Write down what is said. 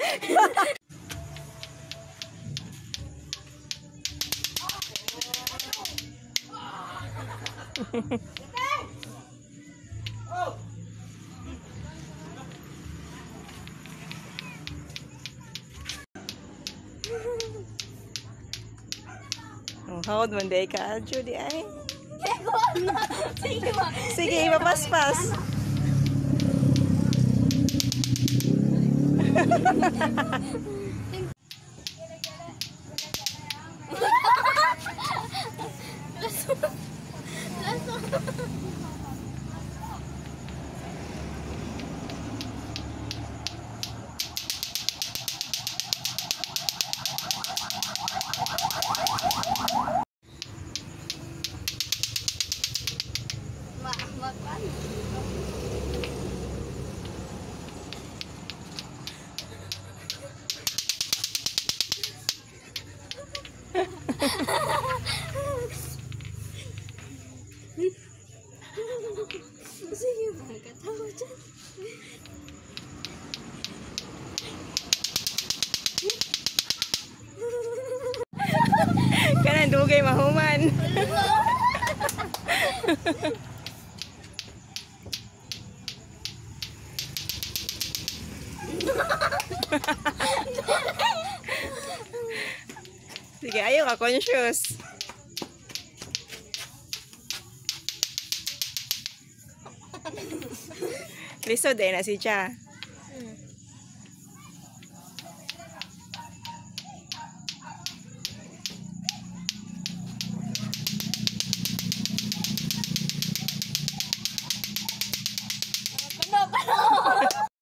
Hawad man day ka, Judy ay. Sige ba? Sige, ipapaspas. Sige ba? Katawa dyan. Kanan dugay mahuman. Sige, ayaw ka conscious. Lisod eh na si Cha.